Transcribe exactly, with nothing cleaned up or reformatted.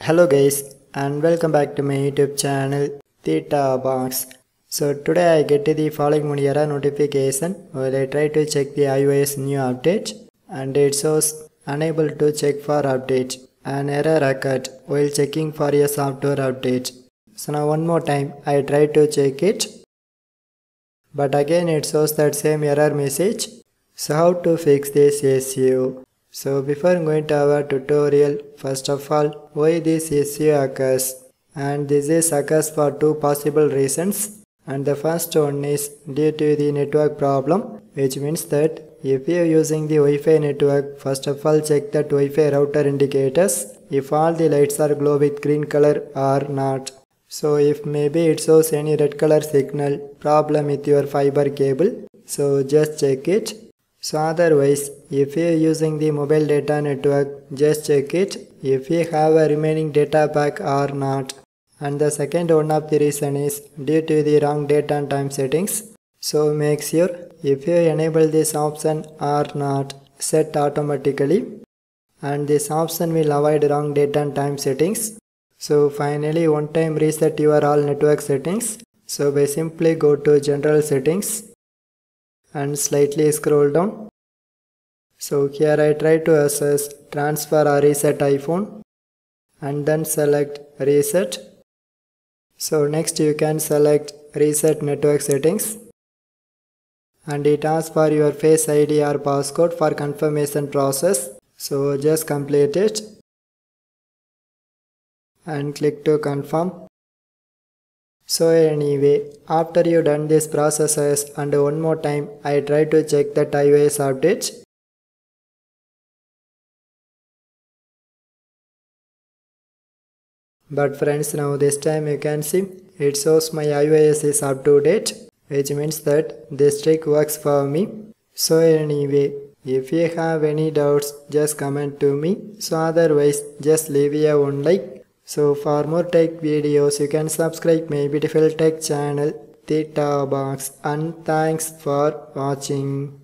Hello guys and welcome back to my YouTube channel Theta Box. So today I get the following one error notification while I try to check the iOS new update and it shows unable to check for update. An error occurred while checking for a software update. So now one more time I try to check it, but again it shows that same error message. So how to fix this issue? So before going to our tutorial, first of all, why this issue occurs? And this is occurs for two possible reasons. And the first one is due to the network problem, which means that if you are using the Wi-Fi network, first of all check that Wi-Fi router indicators if all the lights are glow with green color or not. So if maybe it shows any red color signal problem with your fiber cable, so just check it. So otherwise, if you are using the mobile data network, just check it if you have a remaining data pack or not. And the second one of the reason is due to the wrong date and time settings. So make sure if you enable this option or not set automatically, and this option will avoid wrong date and time settings. So finally one time reset your all network settings. So by simply go to general settings and slightly scroll down. So here I try to access transfer or reset iPhone and then select reset. So next you can select reset network settings and it asks for your Face I D or passcode for confirmation process. So just complete it and click to confirm. So anyway, after you done these processes and one more time I try to check that iOS update. But friends, now this time you can see it shows my iOS is up to date, which means that this trick works for me. So anyway, if you have any doubts just comment to me. So otherwise just leave a one like. So for more tech videos you can subscribe my beautiful tech channel Theta Box, and thanks for watching.